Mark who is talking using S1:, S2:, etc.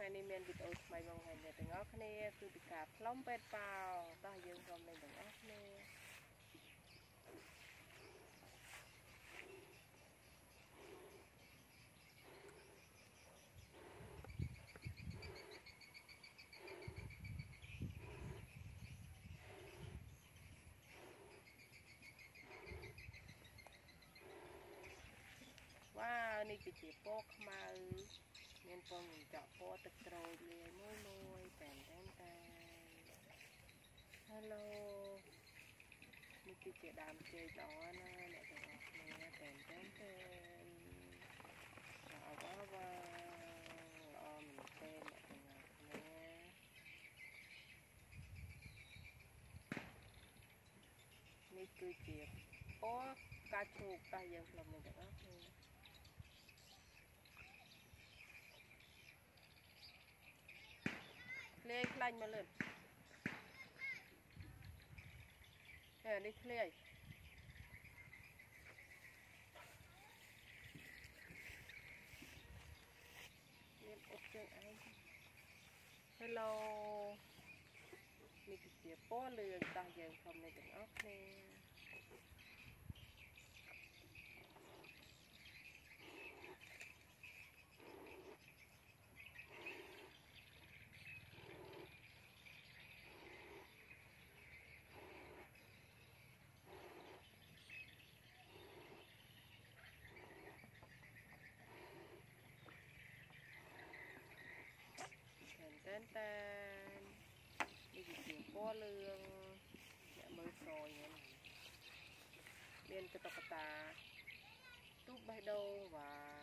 S1: ngày nay miền Việt Âu mày mong ngày này từng óc này cứ bị cạp lóng bệt vào ta dương from này từng óc này wow này cái chỉ bốc mà miền phong mình chọn po tật rồi liền môi tèn hello mình chỉ đàm chơi đó nè để cho nè tèn wow mình tên nèนี่คือเจียบโอ้กาชูกายังลมในแต่ละเลี้ยคลายมาเลยนี่เคลียร์เลี้ยอบเจอไอ้ฮัลโหลนี่คือเจียบโป้เรืองตายังลมในแต่ละเนี่ยแต่นี่คือเสียงป้อเรืองเนี่ยมือซอยเนี่ยเรียนกระตกกระตาตุ๊บใบโดว่า